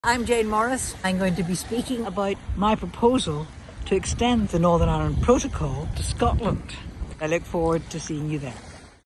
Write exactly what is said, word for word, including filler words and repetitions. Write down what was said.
I'm Jane Morrice. I'm going to be speaking about my proposal to extend the Northern Ireland Protocol to Scotland. I look forward to seeing you there.